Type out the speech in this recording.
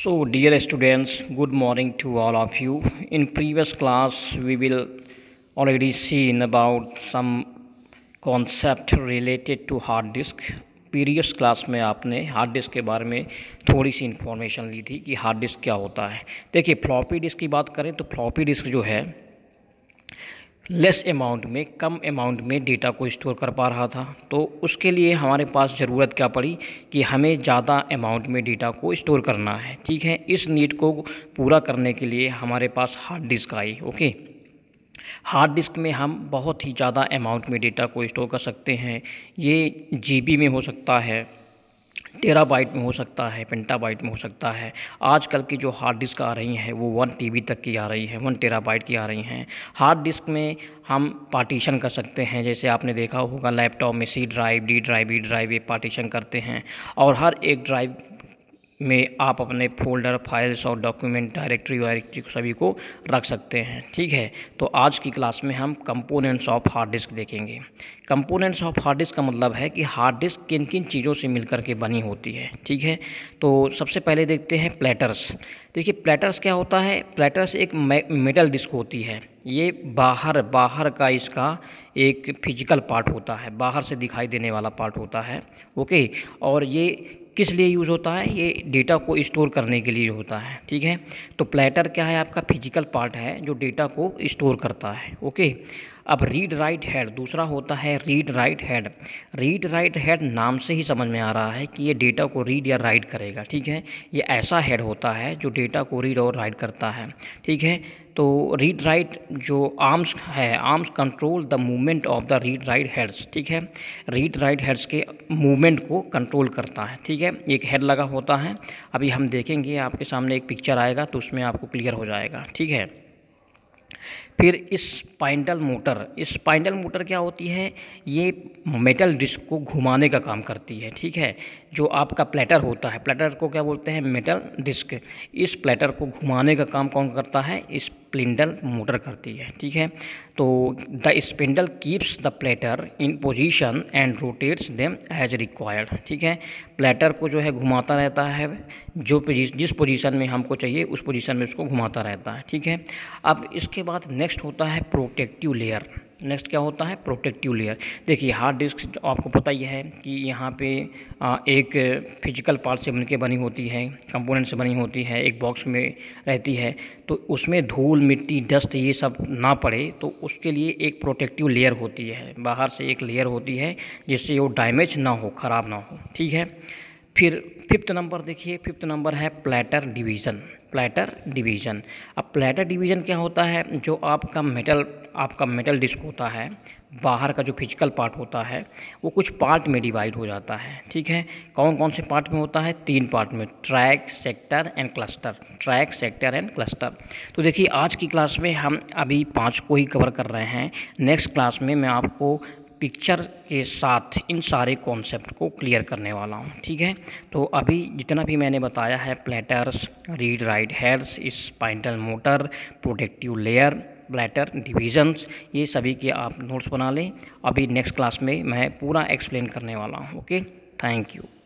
So, dear students, good morning to all of you. In previous class, we will already seen about some concept related to hard disk. Previous class में आपने hard disk के बारे में थोड़ी सी information ली थी कि hard disk क्या होता है। देखिए, फ्लॉपी डिस्क की बात करें तो फ्लॉपी डिस्क जो है लेस अमाउंट में, कम अमाउंट में डेटा को स्टोर कर पा रहा था। तो उसके लिए हमारे पास ज़रूरत क्या पड़ी कि हमें ज़्यादा अमाउंट में डेटा को स्टोर करना है। ठीक है, इस नीड को पूरा करने के लिए हमारे पास हार्ड डिस्क आई। ओके, हार्ड डिस्क में हम बहुत ही ज़्यादा अमाउंट में डेटा को स्टोर कर सकते हैं। ये जीबी में हो सकता है, टेराबाइट में हो सकता है, पेंटाबाइट में हो सकता है। आजकल की जो हार्ड डिस्क आ रही हैं वो 1 टीबी तक की आ रही हैं, 1 टेराबाइट की आ रही हैं। हार्ड डिस्क में हम पार्टीशन कर सकते हैं, जैसे आपने देखा होगा लैपटॉप में C drive, D drive, E drive, ये पार्टीशन करते हैं और हर एक ड्राइव में आप अपने फोल्डर, फाइल्स और डॉक्यूमेंट, डायरेक्टरी सभी को रख सकते हैं। ठीक है, तो आज की क्लास में हम कंपोनेंट्स ऑफ हार्ड डिस्क देखेंगे। कंपोनेंट्स ऑफ हार्ड डिस्क का मतलब है कि हार्ड डिस्क किन किन चीज़ों से मिलकर के बनी होती है। ठीक है, तो सबसे पहले देखते हैं प्लेटर्स। देखिए, प्लेटर्स क्या होता है? प्लेटर्स एक मेटल डिस्क होती है। ये बाहर का इसका एक फिजिकल पार्ट होता है, बाहर से दिखाई देने वाला पार्ट होता है। ओके, और ये किस लिए यूज़ होता है? ये डेटा को स्टोर करने के लिए होता है। ठीक है, तो प्लेटर क्या है? आपका फिजिकल पार्ट है जो डेटा को स्टोर करता है। ओके, अब रीड राइट हेड दूसरा होता है read write head. Read write head नाम से ही समझ में आ रहा है कि ये डेटा को रीड या राइट करेगा। ठीक है, ये ऐसा हेड होता है जो डेटा को रीड और राइट करता है। ठीक है, तो रीड राइट जो आर्म्स है, arms control the movement of the read write heads. ठीक है, रीड राइट हेड्स के मूवमेंट को कंट्रोल करता है। ठीक है, एक हेड लगा होता है। अभी हम देखेंगे, आपके सामने एक पिक्चर आएगा तो उसमें आपको क्लियर हो जाएगा। ठीक है, फिर स्पाइंडल मोटर क्या होती है? ये मेटल डिस्क को घुमाने का काम करती है। ठीक है, जो आपका प्लेटर होता है, प्लेटर को क्या बोलते हैं? Metal disc. इस प्लेटर को घुमाने का काम कौन करता है? स्पिंडल मोटर करती है। ठीक है, तो the spindle keeps the platter in position and rotates them as required. ठीक है, प्लेटर को जो है घुमाता रहता है, जिस पोजीशन में हमको चाहिए उस पोजीशन में उसको घुमाता रहता है। ठीक है, अब इसके बाद नेक्स्ट होता है प्रोटेक्टिव लेयर। नेक्स्ट क्या होता है? Protective layer. देखिए, हार्ड डिस्क आपको पता ही है कि यहाँ पे एक फिजिकल पार्ट से मिलकर बनी होती है, कंपोनेंट से बनी होती है, एक बॉक्स में रहती है। तो उसमें धूल, मिट्टी, डस्ट ये सब ना पड़े तो उसके लिए एक प्रोटेक्टिव लेयर होती है, बाहर से एक लेयर होती है जिससे वो डैमेज ना हो, ख़राब ना हो। ठीक है, फिर फिफ्थ नंबर देखिए, फिफ्थ नंबर है प्लेटर डिवीज़न। अब प्लेटर डिवीज़न क्या होता है? जो आपका मेटल डिस्क होता है, बाहर का जो फिजिकल पार्ट होता है वो कुछ पार्ट में डिवाइड हो जाता है। ठीक है, कौन कौन से पार्ट में होता है? 3 पार्ट में, ट्रैक, सेक्टर एंड क्लस्टर। तो देखिए, आज की क्लास में हम अभी 5 को ही कवर कर रहे हैं। नेक्स्ट क्लास में मैं आपको पिक्चर के साथ इन सारे कॉन्सेप्ट को क्लियर करने वाला हूँ। ठीक है, तो अभी जितना भी मैंने बताया है, platters, read write heads, spindle motor, protective layer, platter divisions, ये सभी के आप नोट्स बना लें। अभी नेक्स्ट क्लास में मैं पूरा एक्सप्लेन करने वाला हूँ। Okay, thank you.